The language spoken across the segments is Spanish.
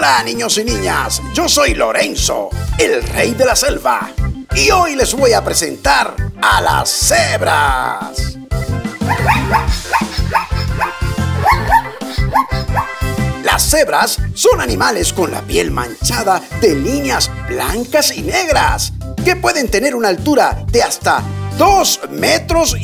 Hola niños y niñas, yo soy Lorenzo, el rey de la selva, y hoy les voy a presentar a las cebras. Las cebras son animales con la piel manchada de líneas blancas y negras, que pueden tener una altura de hasta 2,5 metros.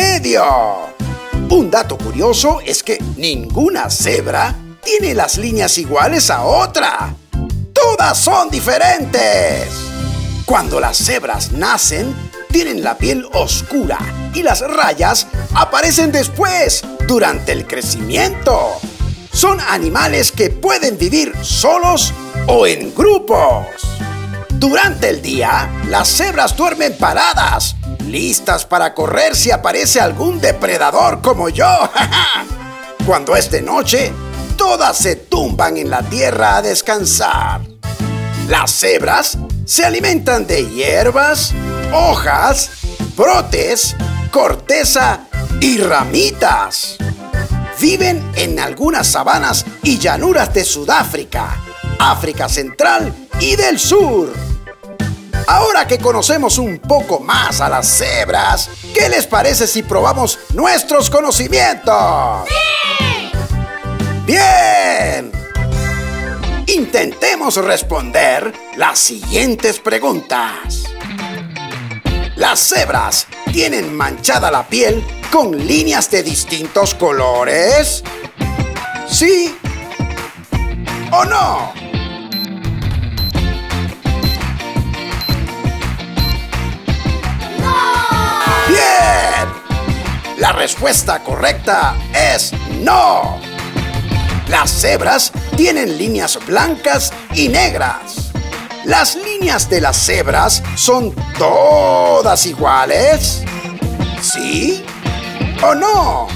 Un dato curioso es que ninguna cebra tiene las líneas iguales a otra. ¡Todas son diferentes! Cuando las cebras nacen, tienen la piel oscura y las rayas aparecen después, durante el crecimiento. Son animales que pueden vivir solos o en grupos. Durante el día, las cebras duermen paradas, listas para correr si aparece algún depredador como yo. Cuando es de noche, todas se tumban en la tierra a descansar. Las cebras se alimentan de hierbas, hojas, brotes, corteza y ramitas. Viven en algunas sabanas y llanuras de Sudáfrica, África Central y del Sur. Ahora que conocemos un poco más a las cebras, ¿qué les parece si probamos nuestros conocimientos? ¡Sí! ¡Bien! Intentemos responder las siguientes preguntas. ¿Las cebras tienen manchada la piel con líneas de distintos colores? ¿Sí o no? La respuesta correcta es no. Las cebras tienen líneas blancas y negras. ¿Las líneas de las cebras son todas iguales? ¿Sí o no?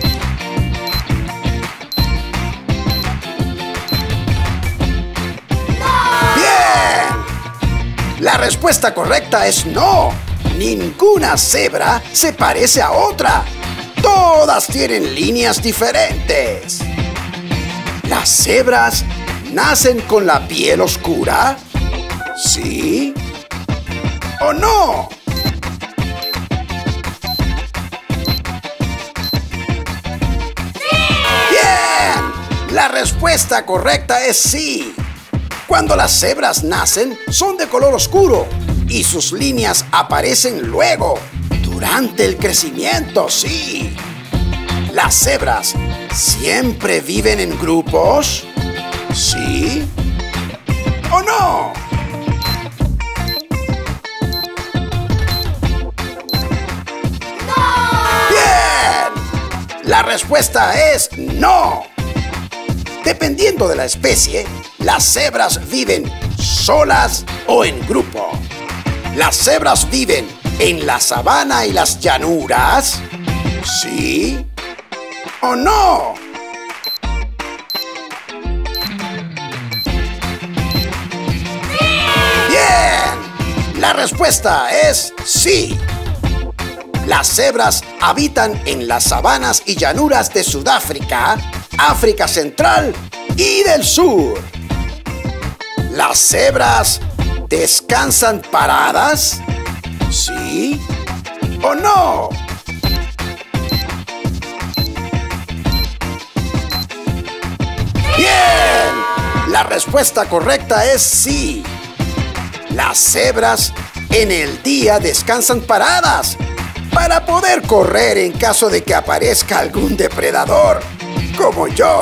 ¡Bien! La respuesta correcta es no. Ninguna cebra se parece a otra. Todas tienen líneas diferentes. ¿Las cebras nacen con la piel oscura? ¿Sí o no? ¡Sí! ¡Bien! La respuesta correcta es sí. Cuando las cebras nacen, son de color oscuro y sus líneas aparecen luego, durante el crecimiento, sí. ¿Las cebras siempre viven en grupos? ¿Sí o no? ¡No! ¡Bien! La respuesta es no. Dependiendo de la especie, las cebras viven solas o en grupo. ¿Las cebras viven en la sabana y las llanuras? ¿Sí o no? ¡Bien! La respuesta es sí. Las cebras habitan en las sabanas y llanuras de Sudáfrica, África Central y del Sur. ¿Las cebras descansan paradas? ¿Sí o no? ¡Bien! La respuesta correcta es sí. Las cebras en el día descansan paradas para poder correr en caso de que aparezca algún depredador, como yo.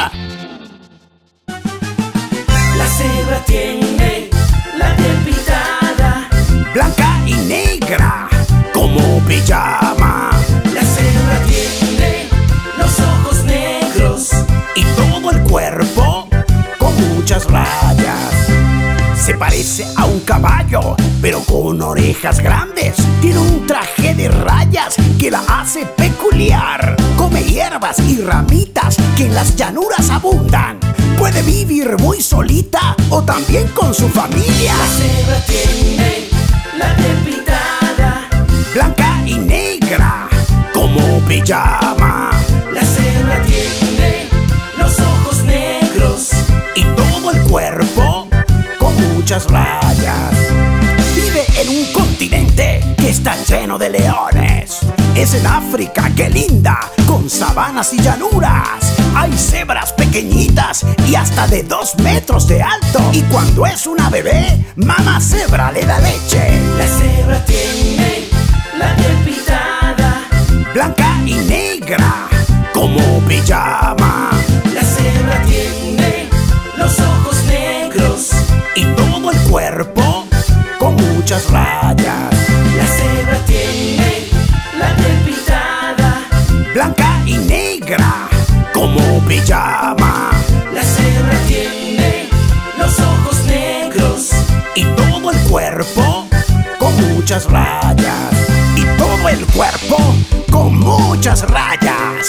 La cebra tiene la piel pintada blanca y negra, como pijama. La cebra tiene los ojos negros Y todo el cuerpo con muchas rayas. Se parece a un caballo, pero con orejas grandes. Tiene un traje de rayas que la hace peculiar. Come hierbas y ramitas que en las llanuras abundan. Puede vivir muy solita o también con su familia. La cebra tiene la piel pintada blanca y negra, como pijama. La cebra tiene los ojos negros Y todo el cuerpo con muchas rayas. Vive en un continente que está lleno de leones. Es en África, qué linda, con sabanas y llanuras. Hay cebras pequeñitas y hasta de 2 metros de alto. Y cuando es una bebé, mamá cebra le da leche. La cebra tiene la piel pintada, Blanca y negra, como pijama. la cebra tiene los ojos negros, Y todo el cuerpo con muchas rayas. la cebra tiene la piel pintada, Blanca y negra, como pijama. la cebra tiene los ojos negros, Y todo el cuerpo con muchas rayas. Y todo el cuerpo con muchas rayas.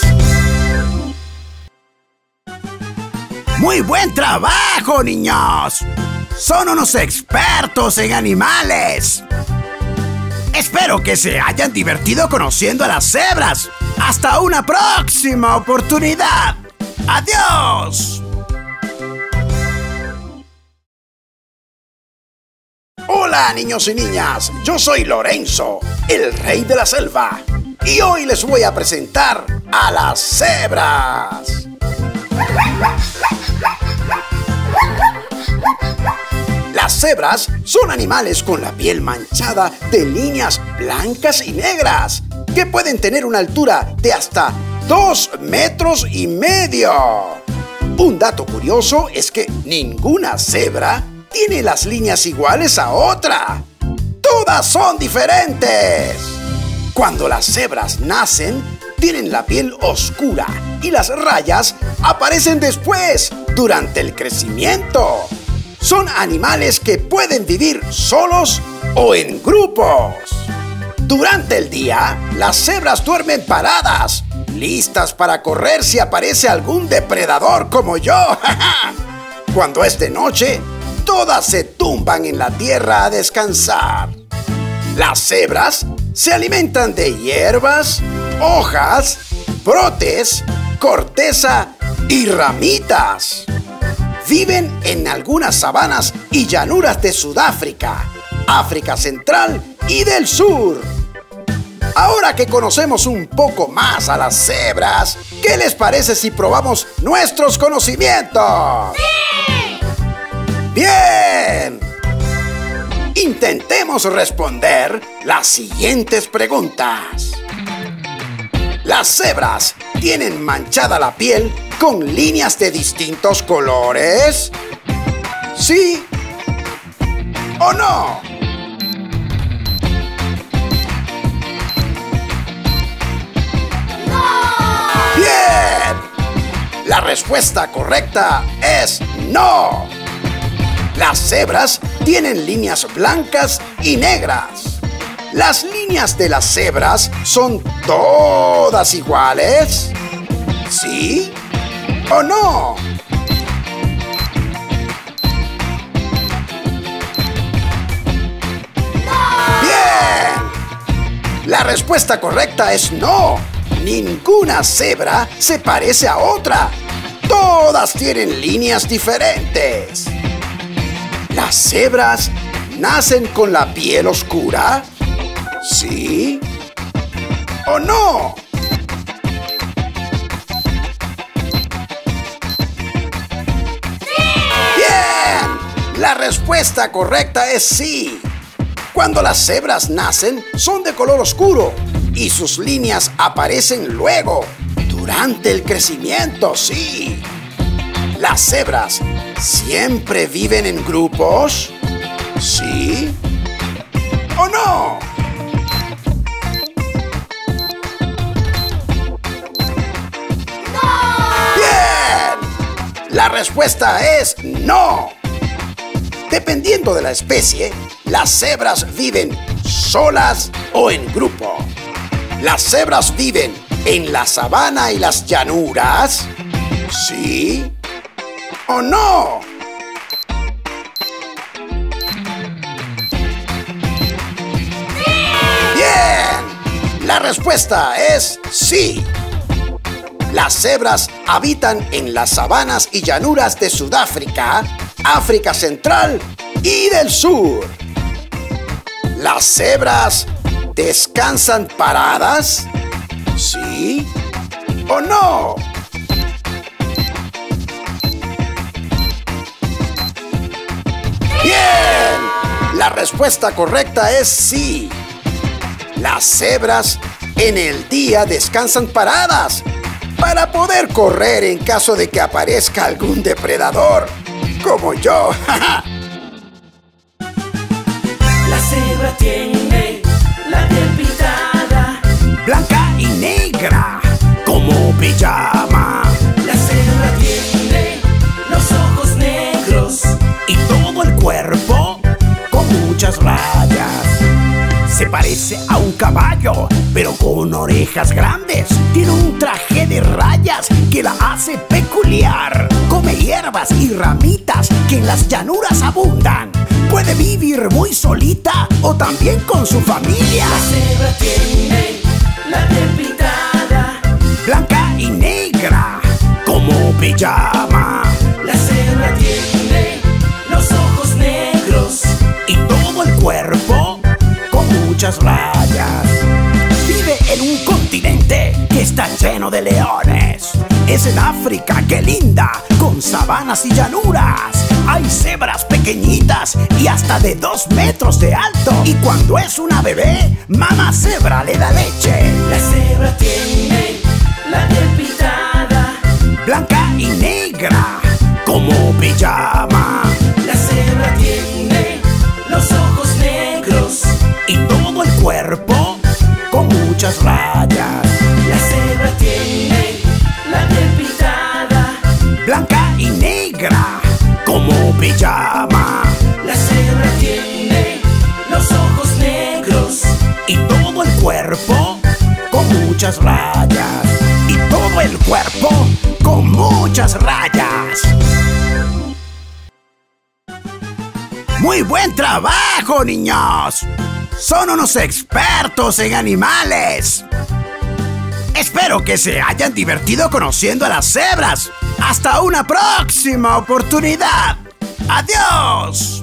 ¡Muy buen trabajo, niños! Son unos expertos en animales. Espero que se hayan divertido conociendo a las cebras. ¡Hasta una próxima oportunidad! ¡Adiós! Hola, niños y niñas. Yo soy Lorenzo, el rey de la selva. Y hoy les voy a presentar a las cebras. Las cebras son animales con la piel manchada de líneas blancas y negras que pueden tener una altura de hasta 2,5 metros. Un dato curioso es que ninguna cebra tiene las líneas iguales a otra. Todas son diferentes. Cuando las cebras nacen, tienen la piel oscura y las rayas aparecen después, durante el crecimiento. Son animales que pueden vivir solos o en grupos. Durante el día, las cebras duermen paradas, listas para correr si aparece algún depredador como yo. Cuando es de noche, todas se tumban en la tierra a descansar. Las cebras se alimentan de hierbas, hojas, brotes, corteza y ramitas. Viven en algunas sabanas y llanuras de Sudáfrica, África Central y del Sur. Ahora que conocemos un poco más a las cebras, ¿qué les parece si probamos nuestros conocimientos? ¡Sí! ¡Bien! Intentemos responder las siguientes preguntas. ¿Las cebras tienen manchada la piel con líneas de distintos colores? ¿Sí o no? ¡Bien! La respuesta correcta es no. Las cebras tienen líneas blancas y negras. ¿Las líneas de las cebras son todas iguales? ¿Sí o no? ¡Bien! La respuesta correcta es no. Ninguna cebra se parece a otra. Todas tienen líneas diferentes. ¿Las cebras nacen con la piel oscura? ¿Sí o no? ¡Bien! La respuesta correcta es sí. Cuando las cebras nacen, son de color oscuro y sus líneas aparecen luego, durante el crecimiento, sí. ¿Las cebras siempre viven en grupos? ¿Sí o no? ¡Bien! La respuesta es no. Dependiendo de la especie, las cebras viven solas o en grupo. ¿Las cebras viven en la sabana y las llanuras? ¿Sí o no? ¡Bien! La respuesta es sí. Las cebras habitan en las sabanas y llanuras de Sudáfrica, África Central y del Sur. ¿Las cebras descansan paradas? ¿Sí o no? ¡Bien! La respuesta correcta es sí. Las cebras en el día descansan paradas para poder correr en caso de que aparezca algún depredador, como yo. La cebra tiene la piel pintada, Blanca y negra, como pijama. la cebra tiene los ojos negros, Y todo el cuerpo con muchas rayas. Se parece a un caballo, pero con orejas grandes. Tiene un traje de rayas que la hace peculiar. Come hierbas y ramitas que en las llanuras abundan. Puede vivir muy solita o también con su familia. la cebra tiene la piel pintada, Blanca y negra, como pijama. la cebra tiene los ojos negros, Y todo el cuerpo con muchas rayas. Vive en un continente que está lleno de leones. Es en África, qué linda, con sabanas y llanuras. Hay cebras pequeñitas y hasta de 2 metros de alto. Y cuando es una bebé, mamá cebra le da leche. la cebra tiene la piel pintada, Blanca y negra, como pijama. la cebra tiene los ojos negros, Y todo el cuerpo con muchas rayas. la cebra tiene la piel pintada, Blanca y negra, como pijama. la cebra tiene los ojos negros, Y todo el cuerpo con muchas rayas. Y todo el cuerpo con muchas rayas. ¡Muy buen trabajo, niños! Son unos expertos en animales. Espero que se hayan divertido conociendo a las cebras. ¡Hasta una próxima oportunidad! ¡Adiós!